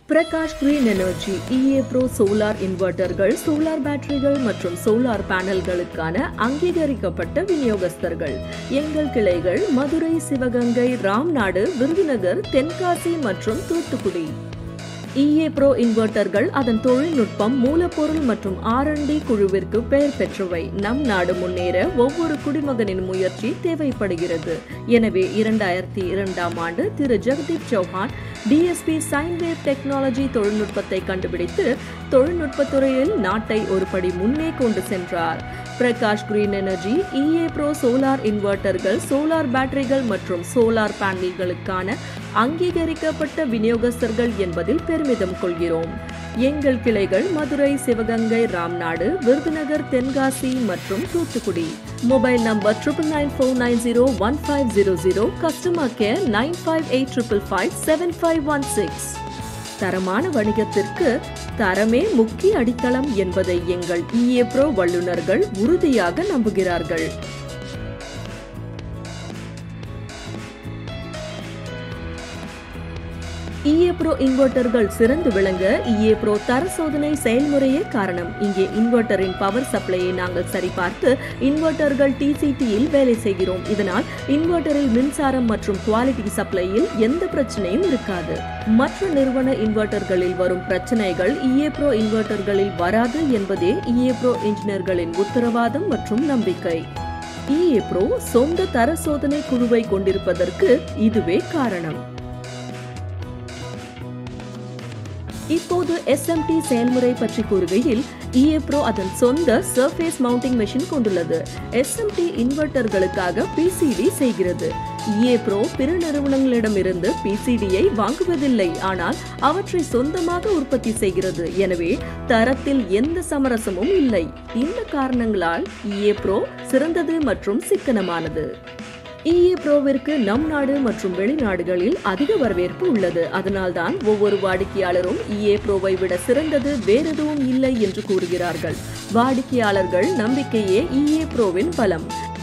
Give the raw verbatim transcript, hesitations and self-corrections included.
Prakash green energy Eapro solar இன்வெர்ட்டர்கள், solar பேட்டரிகள் மற்றும் சோலார் பேனல்களுக்கான அங்கீகரிக்கப்பட்ட விநியோகஸ்தர்கள். எங்கள் கிளைகள் மதுரை, சிவகங்கை, ராம்நாடு, விருதுநகர், தென்காசி மற்றும் தூத்துக்குடி. Eapro இன்வெர்ட்டர்கள் அதன் தொழில்நுட்பம், மூலப்பொருள் மற்றும் ஆர் அண்ட் டி குழுவிற்கு பெயர் பெற்றவை. நம் நாடு முன்னேற ஒவ்வொரு குடிமகனின் முயற்சி தேவைப்படுகிறது. எனவே இரண்டாயிரத்தி இரண்டாம் ஆண்டு திரு Jagdeep Chauhan D S P sine wave technology தொழில்நுட்பத்தை கண்டுபிடித்து தொழில்நுட்பத்துறையில் நாட்டை ஒரு படி முன்னே கொண்டு சென்றார். Prakash green energy Eapro solar இன்வெர்ட்டர்கள், சோலார் பேட்டரிகள் மற்றும் சோலார் பேனல்களுக்கான அங்கீகரிக்கப்பட்ட விநியோகஸ்தர்கள் என்பதில் பெருமிதம் கொள்கிறோம். எங்கள் கிளைகள் மதுரை, சிவகங்கை, ராம்நாடு, விருதுநகர், தென்காசி மற்றும் Thoothukudi. Mobile number triple nine four nine zero one five zero zero, customer care nine five eight triple five seven five one six. தரமான வணிகத்திற்கு தரமே முக்கிய அடித்தளம் என்பதை எங்கள் Eapro வல்லுநர்கள் உறுதியாக நம்புகிறார்கள். Eapro இன்வெர்ட்டர்கள் சிறந்து விளங்க Eapro தர சோதனை செயல்முறையே காரணம். இங்கே இன்வெர்ட்டரின் பவர் சப்ளையை நாங்கள் சரிபார்த்து இன்வெர்ட்டர்கள் டி சி டி-யில் வேலை செய்கிறோம். இதனால் இன்வெர்ட்டரில் மின்சாரம் மற்றும் குவாலிட்டி சப்ளையில் எந்த பிரச்சனையும் இருக்காது. மற்ற நிறுவன இன்வெர்ட்டர்களில் வரும் பிரச்சனைகள் Eapro இன்வெர்ட்டர்களில் வராது என்பதே Eapro இன்ஜினியர்களின் உத்தரவாதம் மற்றும் நம்பிக்கை. Eapro சொந்த தர சோதனை குழுவை கொண்டிருப்பதற்கு இதுவே காரணம். இப்போது எஸ் எம் டி செயல்முறை பற்றி கூறுகையில் Eapro அதன் சொந்த சர்ஃபேஸ் மவுண்டிங் மெஷின் கொண்டுள்ளது. எஸ் எம் டி இன்வெர்ட்டர்களுக்காக பி சி டி செய்கிறது. Eapro பிற நிறுவனங்களிடமிருந்து பி சி டி-யை வாங்குவதில்லை, ஆனால் அவற்றை சொந்தமாக உற்பத்தி செய்கிறது. எனவே தரத்தில் எந்த சமரசமும் இல்லை. இந்த காரணங்களால் Eapro சிறந்தது மற்றும் சிக்கனமானது. Eaproவிற்கு நம் நாடு மற்றும் வெளிநாடுகளில் அதிக வரவேற்பு உள்ளது. அதனால்தான் ஒவ்வொரு வாடிக்கையாளரும் Eaproவை விட சிறந்தது வேறெதுவும் இல்லை என்று கூறுகிறார்கள். வாடிக்கையாளர்கள் நம்பிக்கையே Eaproவின் பலம்.